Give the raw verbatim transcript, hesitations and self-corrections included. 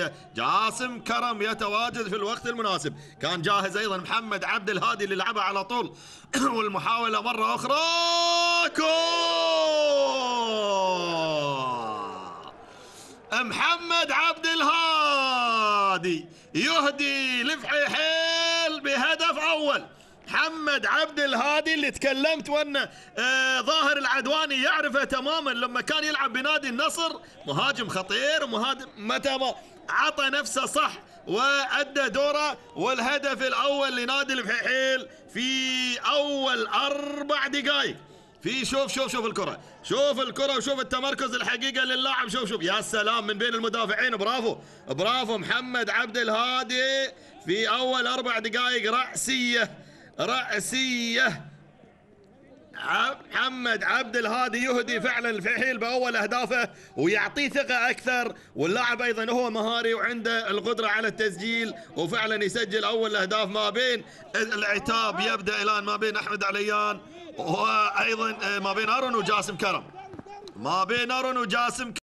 الرأسية. جاسم كرم يتواجد في الوقت المناسب. كان جاهز أيضا محمد عبد الهادي اللي لعبها على طول والمحاولة مرة أخرى. محمد عبد الهادي يهدي لفحيحيل بهدف أول. محمد عبد الهادي اللي تكلمت وانه آه ظاهر العدواني يعرفه تماما لما كان يلعب بنادي النصر، مهاجم خطير، مهاجم متى ما عطى نفسه صح وأدى دوره. والهدف الأول لنادي الفحيحيل في أول أربع دقائق. في شوف شوف شوف الكرة، شوف الكرة وشوف التمركز الحقيقة للاعب. شوف شوف يا سلام من بين المدافعين. برافو برافو محمد عبد الهادي في أول أربع دقائق. رأسية رأسية. محمد عبد الهادي يهدي فعلا الفحيل بأول أهدافه ويعطيه ثقة أكثر. واللاعب أيضا هو مهاري وعنده القدرة على التسجيل وفعلا يسجل أول أهداف. ما بين العتاب يبدأ الآن ما بين أحمد عليان وأيضا ما بين أرون وجاسم كرم، ما بين أرون وجاسم كرم.